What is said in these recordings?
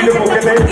खुशी के मौके पे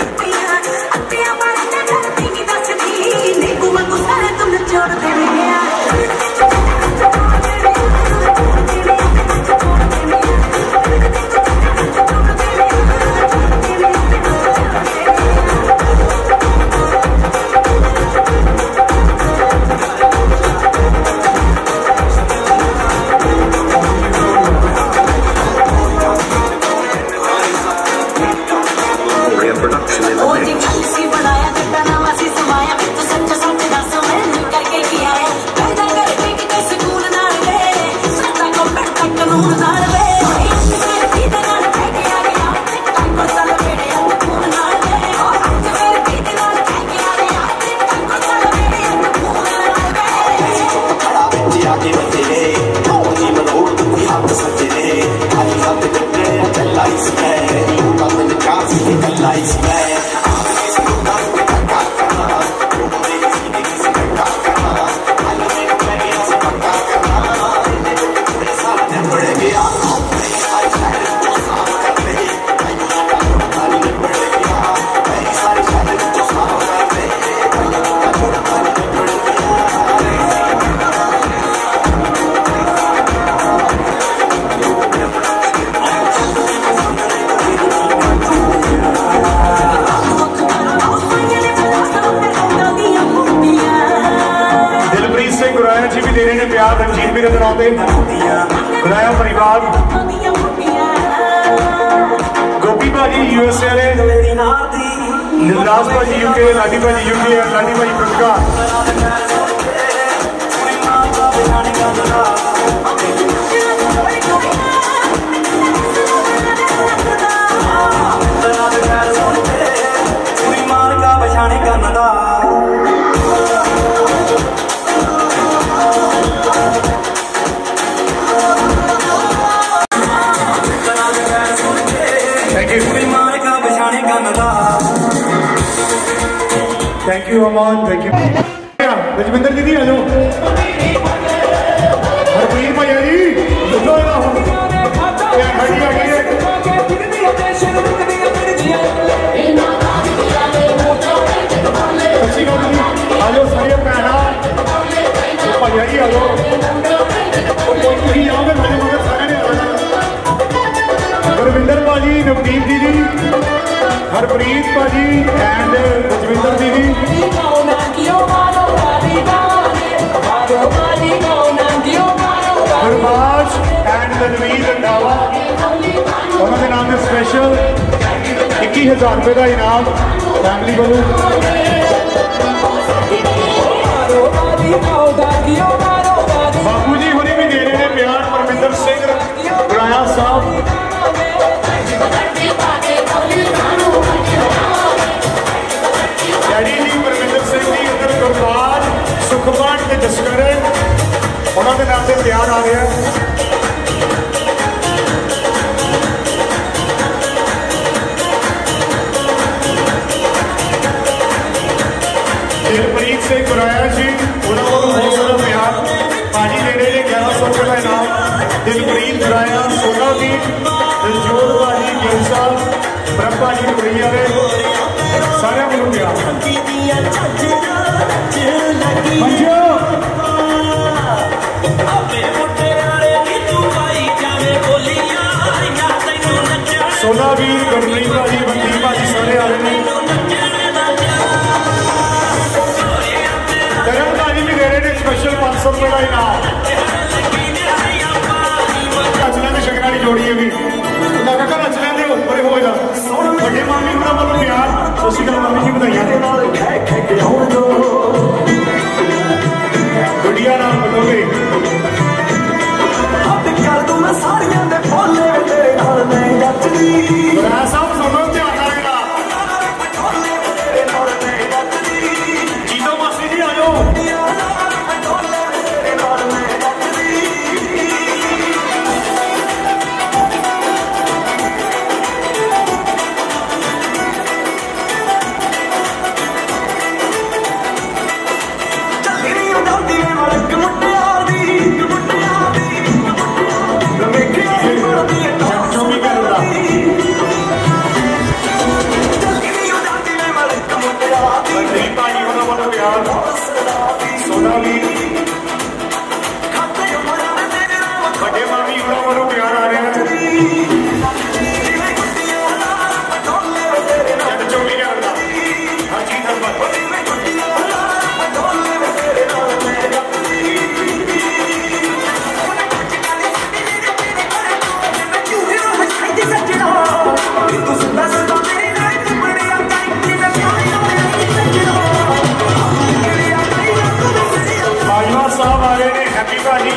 गुराया परिवार गोपी भाजी यूएसए वाले निलराज भाजी यूके लाडी भाजी यूके लाडी भाजी पुरस्कार thank you Aman thank you Rajwinder दीदी आ जाओ हरप्रीत भैया जी लो ना हो खड़ी आ गई है अच्छी गल आ जाओ सारे भैना भैया जी आ जाओ आओगे मेरे मगर सारे ने आना गुरविंदर भाजी नवदीप दीदी हरप्रीत भाजी एंड रजविंदर दीदी गुरबाज एंड तनवीर रंधावा उन्होंने नाम से स्पेशल 21,000 रुपये का इनाम फैमिली वालों बाबू जी होने भी दे रहे हैं प्यार परमिंदर सिंह गुराया साहब डैडी जी परमिंदर सिंह जी अंदर गुरबाज सुखमान के जसकरण उन्होंने नाम से प्यार आ रहा है दिलप्रीत सिंह गुराया जी उन्होंने बहुत सारा प्यार भाजी दे रहे हैं 1100 रुपये का इनाम दिलप्रीत गुराया सोना जी दिलजोत भाजी गिलसा ब्रह्मा जी कुड़ी वाले सारे को प्यार सोना भी गुरप्रीत भाजी बंदी भाजी सारे आ रहे हैं करण भाजी भी दे रहे हैं स्पेशल 500 रुपये का इनाम रचना की शक्कर वाली जोड़ी है भी रचना के उपर होगा बड़े मामी को वालों प्यार सत श्री अकाल मामी जी बधाइयां गुड़िया नाम बोलोगे सब सुनो ध्यान रहेगा जीतो मासी जी आ जाओ प्यार सोना भी बड़े मामी होना वालों प्यार आ रहा है चोली करना हर चीज साहब आ रहे हैं हैप्पी भाजी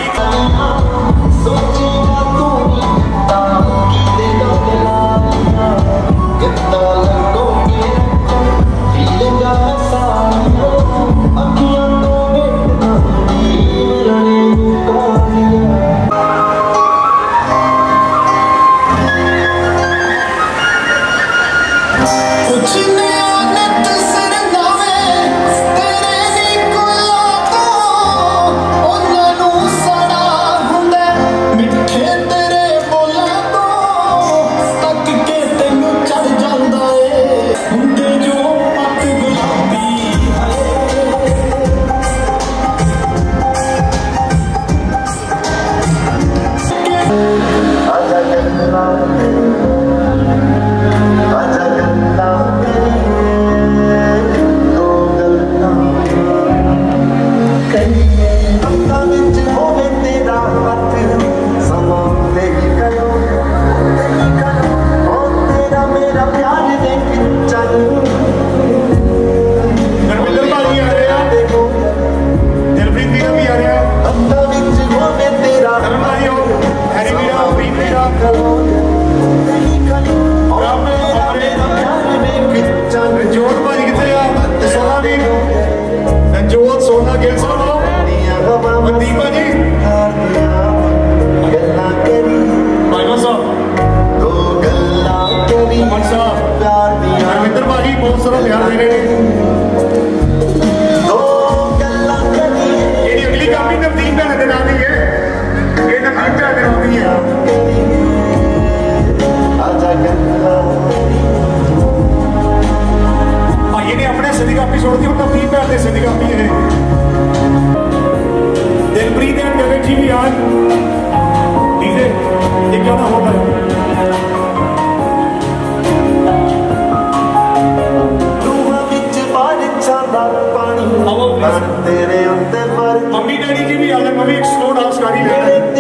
मम्मी डैडी जी भी आ जाए मम्मी एक स्लो डांस कर ही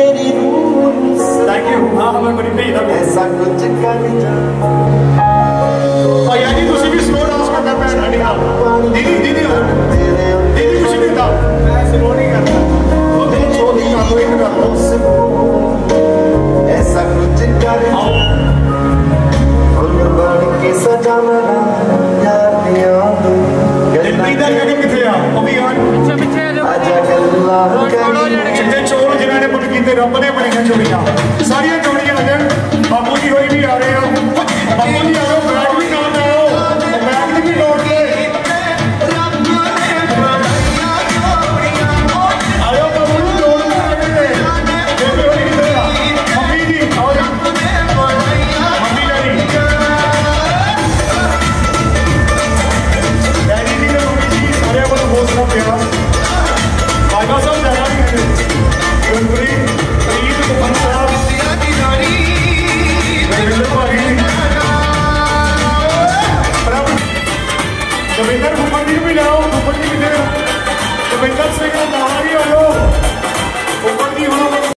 लेना थैंक यू हाँ मैं बड़ी भेज दूँ ऐसा कुछ कर भैया जी तुम भी स्लो डांस करना भैन साड़ी नाल दीदी दीदी दीदी कुछ नहीं था मैं स्लो नहीं करता वो तुम स्लो नहीं कर लो एक कर लो ऐसा कुछ कर फुल बन के सजाना यार दिल गगन किथे आ वो भी यार पीछे पीछे चिट्टे चोर जिन्होंने पुट कीते रब ने बनाई चोरियां सारिया चोरियां आ जान बाबू जी होई भी आ रहे हो बाबू जी आ रहे हो बैग भी नाल आओ बैग भी लोड ले आयो बाबू जी लोड ले बेबे होई किथे आ मम्मी जी आओ मम्मी डैडी डैडी जी ने मम्मी जी सारे को बहुत सारा प्यार भाईवा साहब जाना नहीं है गुरप्रीत प्रीत कुमार साहब दविंदर घुमन जी भी लाओ घुमन जी भी दे दविंदर सिंह नाम ही हो ऊपर जी होना